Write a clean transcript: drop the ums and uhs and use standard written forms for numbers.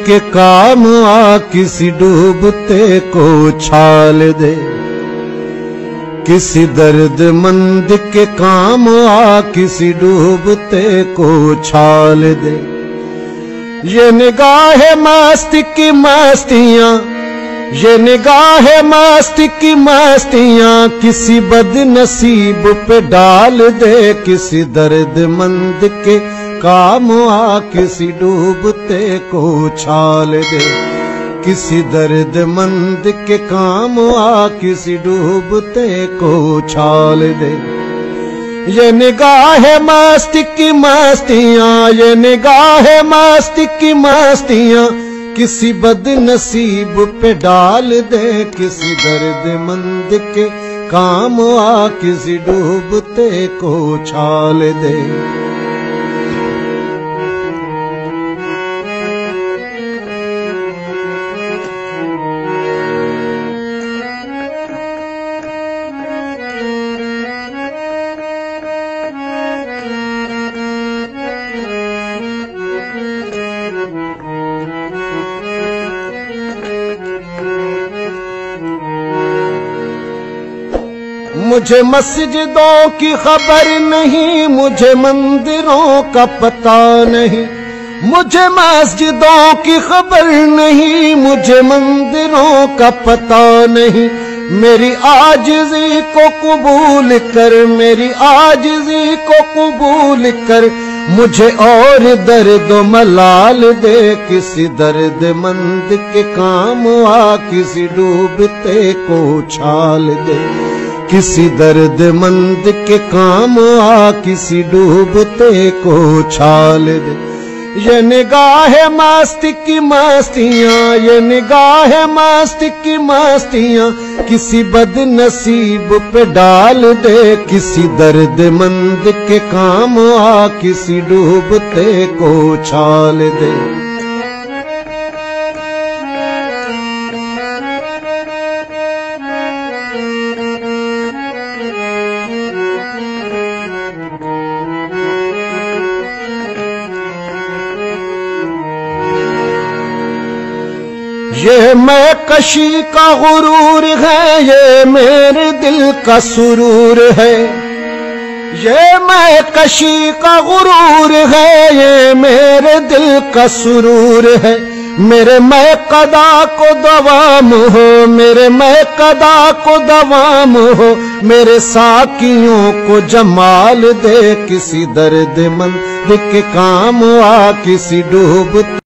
के काम आ किसी डूबते को छाल दे, किसी दर्दमंद के काम आ किसी डूबते को छाल दे। ये निगाह मस्ती की मस्तियां, ये निगाह मस्ती की मस्तियां किसी बदनसीब पे डाल दे, किसी दर्दमंद के काम आ किसी डूबते को छाल दे, किसी दर्दमंद के काम आ किसी डूबते को छाल दे। ये निगाह मस्ती की मस्तियां, ये निगाह मस्ती की मस्तियां किसी बदनसीब पे डाल दे, किसी दर्दमंद के काम आ किसी डूबते को छाल दे। मुझे मस्जिदों की खबर नहीं, मुझे मंदिरों का पता नहीं, मुझे मस्जिदों की खबर नहीं, मुझे मंदिरों का पता नहीं। मेरी आजिज़ी को कबूल कर, मेरी आजिज़ी को कबूल कर, मुझे और दर्द मलाल दे, किसी दर्दमंद के काम आ किसी डूबते को छाल दे, किसी दर्दमंद के काम आ किसी डूबते को छाल दे। ये निगाह मस्ती की मस्तियां, ये निगाह मस्ती की मस्तियां किसी बदनसीब पे डाल दे, किसी दर्दमंद के काम आ किसी डूबते को छाल दे। ये मैं कशी का गुरूर है, ये मेरे दिल का सुरूर है, ये मैं कशी का गुरूर है, ये मेरे दिल का सुरूर है। मेरे मैं कदा को दवाम हो, मेरे मैं कदा को दवाम हो, मेरे साकियों को जमाल दे, किसी दर्दमंद के काम आ किसी डूबते